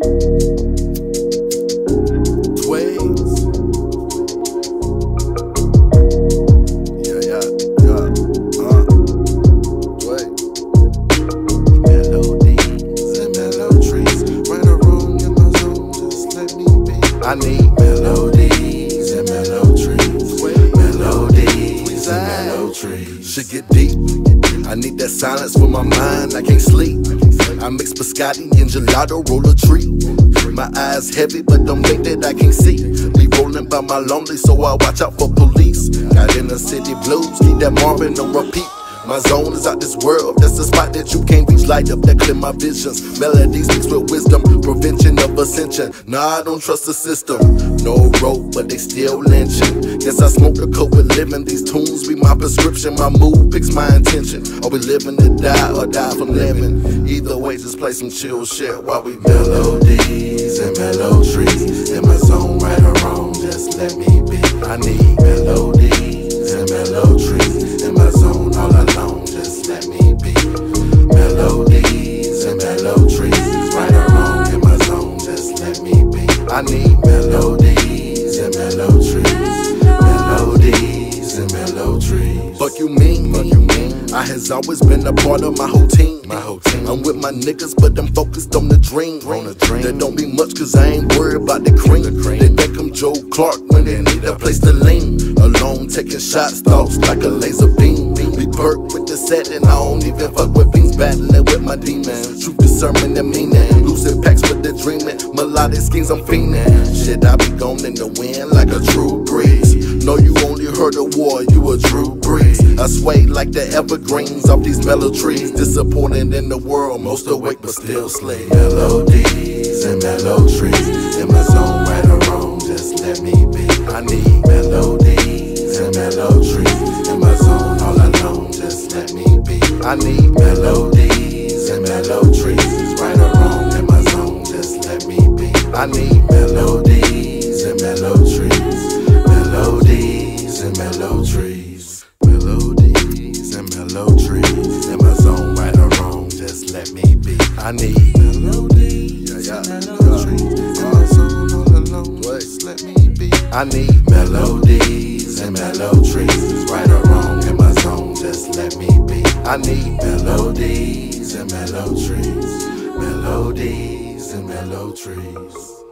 Twigs. Yeah. Twigs. Melodies and mellow trees. Right or wrong in my zone, just let me be. I need melodies and mellow trees. Melodies and mellow trees. Should get deep. I need that silence for my mind, I can't sleep. I mix biscotti and gelato, roll a tree. My eyes heavy, but don't think that I can't see. Be rolling by my lonely, so I watch out for police. Got in the city blues, keep that Marvin on repeat. My zone is out this world, that's the spot that you can't reach. Light up that clear my visions. Melodies mixed with wisdom, prevention of ascension. Nah, I don't trust the system. No rope, but they still lynching. Guess I smoke the coke with living. These tunes be my prescription. My mood picks my intention. Are we living to die or die from living? Either way, just play some chill shit while we melodies and mellow trees. In my zone, right or wrong, just let me be. I need melodies and mellow trees. In my zone, all alone, just let me be. Melodies and mellow trees. Right or wrong, in my zone, just let me be. I need melodies and mellow trees. Melodies and mellow trees. Fuck you mean? I has always been a part of my whole team. I'm with my niggas, but I'm focused on the dream. There don't be much, cause I ain't worried about the cream. They think I'm Joe Clark when they need a place to lean. Alone taking shots, thoughts like a laser beam. Be perked with the set, and I don't even fuck with beans. Battling with my demons, truth discernment and meaning. Losing packs with the dreaming, melodic schemes I'm fiending. Shit, I be gone in the wind like a true breeze. Know you only heard a war, you a true breeze. I sway like the evergreens off these mellow trees. Disappointed in the world, most awake but still slay. Melodies and mellow trees. In my zone, right or wrong, just let me be. I need melodies and mellow trees. In my zone, all alone, just let me be. I need melodies and mellow trees. Right or wrong, in my zone, just let me be. I need melodies and mellow trees. Melodies and mellow trees. Melodies and mellow trees. In my zone, right or wrong, just let me be. I need melodies and mellow trees. In my zone, all alone, just let me be. I need melodies and mellow trees. Right or wrong, in my zone, just let me be. I need melodies and mellow trees. Melodies and mellow trees.